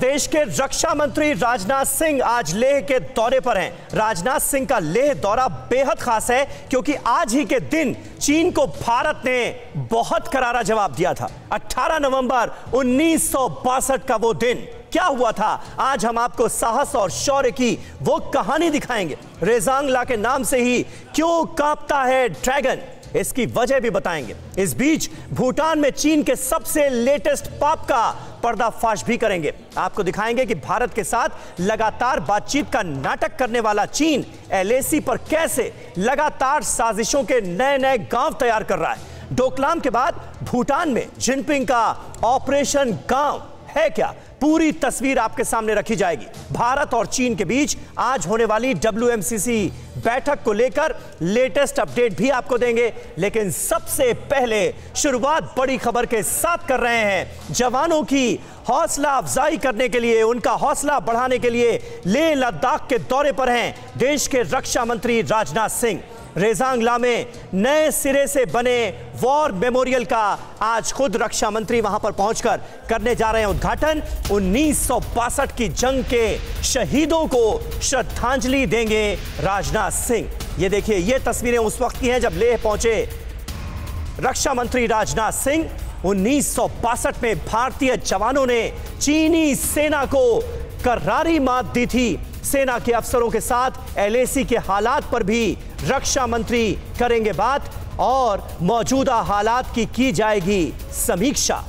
देश के रक्षा मंत्री राजनाथ सिंह आज लेह के दौरे पर हैं। राजनाथ सिंह का लेह दौरा बेहद खास है क्योंकि आज ही के दिन चीन को भारत ने बहुत करारा जवाब दिया था। 18 नवंबर 1962 का वो दिन क्या हुआ था, आज हम आपको साहस और शौर्य की वो कहानी दिखाएंगे। रेजांगला के नाम से ही क्यों कांपता है ड्रैगन, इसकी वजह भी बताएंगे। इस बीच भूटान में चीन के सबसे लेटेस्ट पाप का पर्दाफाश भी करेंगे। आपको दिखाएंगे कि भारत के साथ लगातार बातचीत का नाटक करने वाला चीन एलएसी पर कैसे लगातार साजिशों के नए नए गांव तैयार कर रहा है। डोकलाम के बाद भूटान में जिनपिंग का ऑपरेशन गांव है क्या, पूरी तस्वीर आपके सामने रखी जाएगी। भारत और चीन के बीच आज होने वाली WMCC बैठक को लेकर लेटेस्ट अपडेट भी आपको देंगे, लेकिन सबसे पहले शुरुआत बड़ी खबर के साथ कर रहे हैं। जवानों की हौसला अफजाई करने के लिए, उनका हौसला बढ़ाने के लिए लेह लद्दाख के दौरे पर हैं देश के रक्षा मंत्री राजनाथ सिंह। रेजांगला में नए सिरे से बने वॉर मेमोरियल का आज खुद रक्षा मंत्री वहां पर पहुंचकर करने जा रहे हैं उद्घाटन। 1962 की जंग के शहीदों को श्रद्धांजलि देंगे राजनाथ सिंह। ये देखिए, ये तस्वीरें उस वक्त की हैं जब लेह पहुंचे रक्षा मंत्री राजनाथ सिंह। 1962 में भारतीय जवानों ने चीनी सेना को करारी मात दी थी। सेना के अफसरों के साथ एलएसी के हालात पर भी रक्षा मंत्री करेंगे बात और मौजूदा हालात की जाएगी समीक्षा।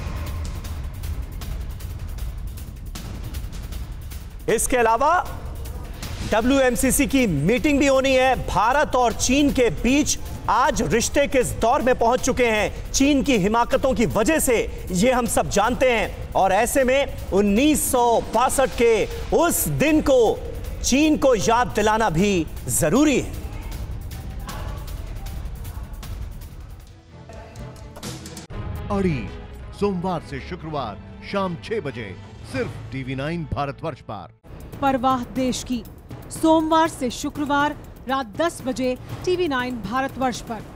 इसके अलावा WMCC की मीटिंग भी होनी है। भारत और चीन के बीच आज रिश्ते किस दौर में पहुंच चुके हैं, चीन की हिमाकतों की वजह से, ये हम सब जानते हैं। और ऐसे में 1962 के उस दिन को चीन को याद दिलाना भी जरूरी है। अड़ी सोमवार से शुक्रवार शाम 6 बजे सिर्फ TV9 भारतवर्ष पर। परवाह देश की, सोमवार से शुक्रवार रात 10 बजे TV9 भारतवर्ष पर।